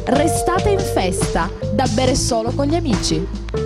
restate in festa, da bere solo con gli amici.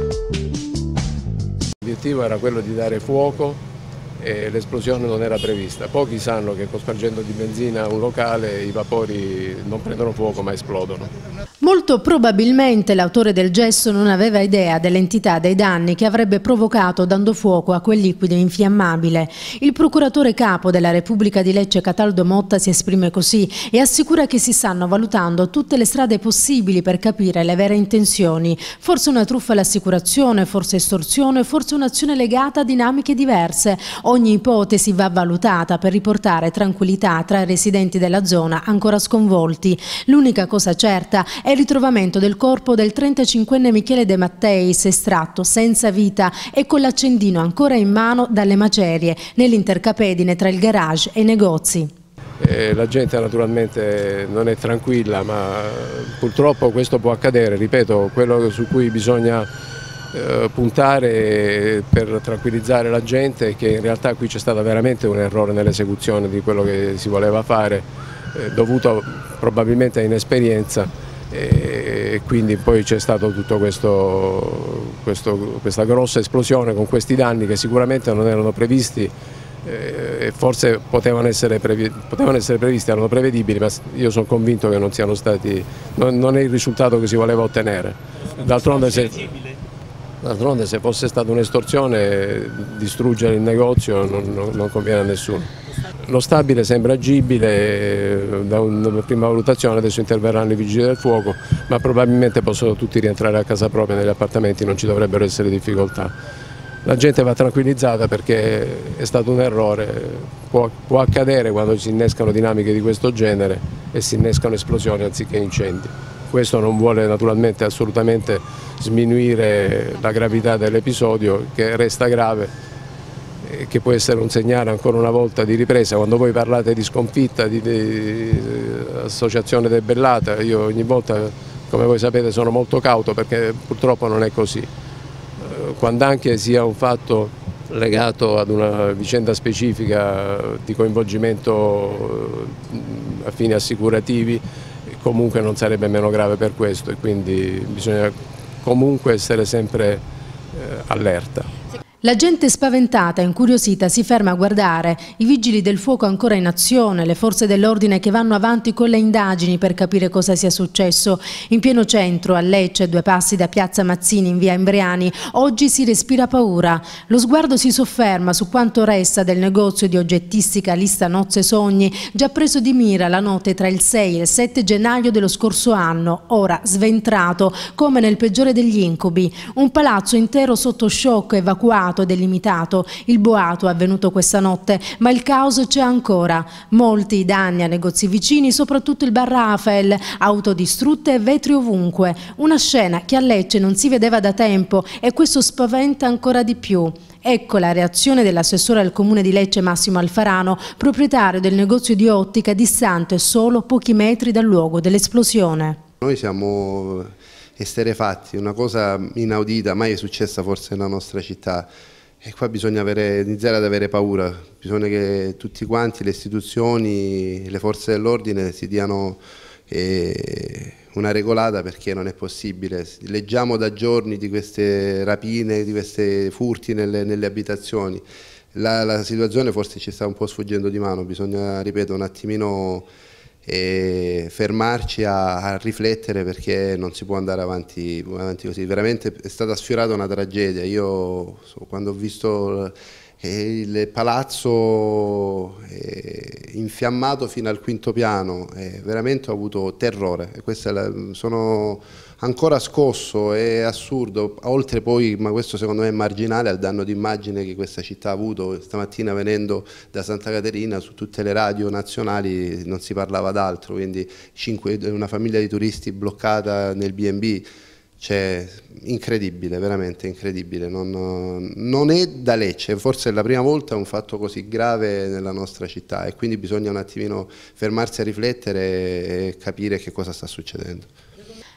L'obiettivo era quello di dare fuoco e l'esplosione non era prevista. Pochi sanno che cospargendo di benzina un locale i vapori non prendono fuoco ma esplodono. Molto probabilmente l'autore del gesto non aveva idea dell'entità dei danni che avrebbe provocato dando fuoco a quel liquido infiammabile. Il procuratore capo della Repubblica di Lecce Cataldo Motta si esprime così e assicura che si stanno valutando tutte le strade possibili per capire le vere intenzioni. Forse una truffa all'assicurazione, forse estorsione, forse un'azione legata a dinamiche diverse. Ogni ipotesi va valutata per riportare tranquillità tra i residenti della zona ancora sconvolti. L'unica cosa certa è il ritrovamento del corpo del 35enne Michele De Matteis, estratto senza vita e con l'accendino ancora in mano dalle macerie, nell'intercapedine tra il garage e i negozi. La gente naturalmente non è tranquilla, ma purtroppo questo può accadere. Ripeto, quello su cui bisogna puntare per tranquillizzare la gente è che in realtà qui c'è stato veramente un errore nell'esecuzione di quello che si voleva fare, dovuto probabilmente a inesperienza. E quindi poi c'è stato tutto questa grossa esplosione con questi danni che sicuramente non erano previsti e forse potevano essere previsti, erano prevedibili, ma io sono convinto che non siano stati, non è il risultato che si voleva ottenere. D'altronde se fosse stata un'estorsione, distruggere il negozio non conviene a nessuno. Lo stabile sembra agibile, da una prima valutazione adesso interverranno i vigili del fuoco, ma probabilmente possono tutti rientrare a casa propria negli appartamenti, non ci dovrebbero essere difficoltà. La gente va tranquillizzata perché è stato un errore, può accadere quando si innescano dinamiche di questo genere e si innescano esplosioni anziché incendi. Questo non vuole naturalmente assolutamente sminuire la gravità dell'episodio, che resta grave, che può essere un segnale ancora una volta di ripresa. Quando voi parlate di sconfitta, di associazione debellata, io ogni volta, come voi sapete, sono molto cauto perché purtroppo non è così. Quando anche sia un fatto legato ad una vicenda specifica di coinvolgimento a fini assicurativi, comunque non sarebbe meno grave per questo e quindi bisogna comunque essere sempre allerta. La gente spaventata e incuriosita si ferma a guardare, i vigili del fuoco ancora in azione, le forze dell'ordine che vanno avanti con le indagini per capire cosa sia successo. In pieno centro, a Lecce, 2 passi da Piazza Mazzini in via Imbriani, oggi si respira paura. Lo sguardo si sofferma su quanto resta del negozio di oggettistica Lista Nozze Sogni, già preso di mira la notte tra il 6 e il 7 gennaio dello scorso anno, ora sventrato come nel peggiore degli incubi. Un palazzo intero sotto shock, evacuato, delimitato. Il boato è avvenuto questa notte, ma il caos c'è ancora. Molti danni a negozi vicini, soprattutto il bar Rafael, auto distrutte e vetri ovunque. Una scena che a Lecce non si vedeva da tempo e questo spaventa ancora di più. Ecco la reazione dell'assessore al comune di Lecce Massimo Alfarano, proprietario del negozio di ottica distante solo pochi metri dal luogo dell'esplosione. Noi siamo esterrefatti, una cosa inaudita, mai è successa forse nella nostra città e qua bisogna iniziare ad avere paura, bisogna che tutti quanti, le istituzioni, le forze dell'ordine si diano una regolata perché non è possibile. Leggiamo da giorni di queste rapine, di questi furti nelle abitazioni, la situazione forse ci sta un po' sfuggendo di mano, bisogna, ripeto, un attimino fermarci a riflettere perché non si può andare avanti così. Veramente è stata sfiorata una tragedia. Io quando ho visto il palazzo infiammato fino al 5° piano, veramente ho avuto terrore. Sono ancora scosso, è assurdo, oltre poi, ma questo secondo me è marginale, al danno d'immagine che questa città ha avuto. Stamattina venendo da Santa Caterina su tutte le radio nazionali non si parlava d'altro, quindi una famiglia di turisti bloccata nel B&B. Cioè, incredibile, veramente incredibile, non è da Lecce, forse è la prima volta un fatto così grave nella nostra città e quindi bisogna un attimino fermarsi a riflettere e capire che cosa sta succedendo.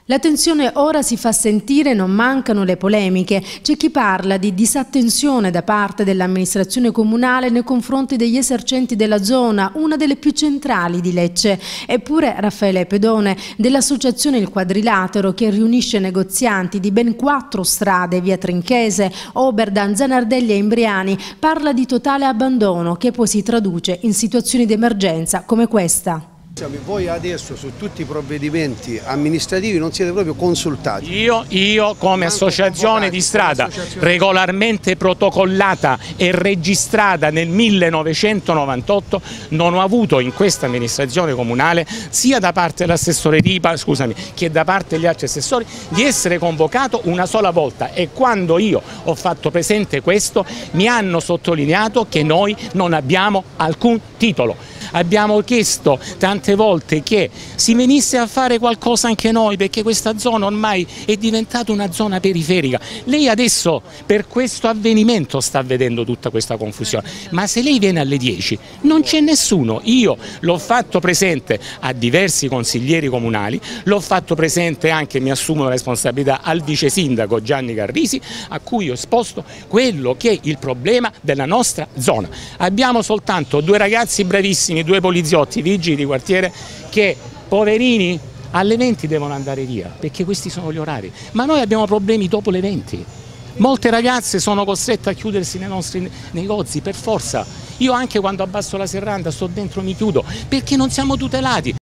La tensione ora si fa sentire, non mancano le polemiche. C'è chi parla di disattenzione da parte dell'amministrazione comunale nei confronti degli esercenti della zona, una delle più centrali di Lecce. Eppure Raffaele Pedone, dell'associazione Il Quadrilatero, che riunisce negozianti di ben 4 strade, via Trinchese, Oberdan, Zanardelli e Imbriani, parla di totale abbandono che poi si traduce in situazioni di emergenza come questa. Voi adesso su tutti i provvedimenti amministrativi non siete proprio consultati. Io come associazione di strada regolarmente protocollata e registrata nel 1998 non ho avuto in questa amministrazione comunale, sia da parte dell'assessore Ripa, che da parte degli altri assessori, di essere convocato una sola volta, e quando io ho fatto presente questo mi hanno sottolineato che noi non abbiamo alcun titolo. Abbiamo chiesto tante volte che si venisse a fare qualcosa anche noi, perché questa zona ormai è diventata una zona periferica. Lei adesso per questo avvenimento sta vedendo tutta questa confusione, ma se lei viene alle 10 non c'è nessuno. Io l'ho fatto presente a diversi consiglieri comunali, l'ho fatto presente anche, mi assumo la responsabilità, al vice sindaco Gianni Carrisi, a cui ho esposto quello che è il problema della nostra zona. Abbiamo soltanto 2 ragazzi bravissimi, 2 poliziotti, vigili di quartiere, che poverini alle 20 devono andare via, perché questi sono gli orari, ma noi abbiamo problemi dopo le 20. Molte ragazze sono costrette a chiudersi nei nostri negozi per forza. Io anche quando abbasso la serranda sto dentro, mi chiudo, perché non siamo tutelati.